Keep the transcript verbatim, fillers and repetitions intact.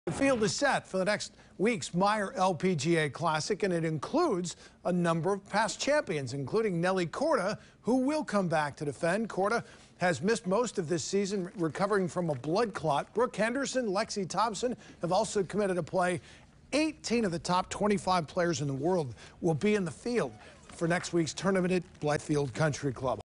The field is set for the next week's Meijer L P G A Classic, and it includes a number of past champions, including Nelly Corda, who will come back to defend. Corda has missed most of this season, recovering from a blood clot. Brooke Henderson, Lexi Thompson have also committed to play. eighteen of the top twenty-five players in the world will be in the field for next week's tournament at Blythefield Country Club.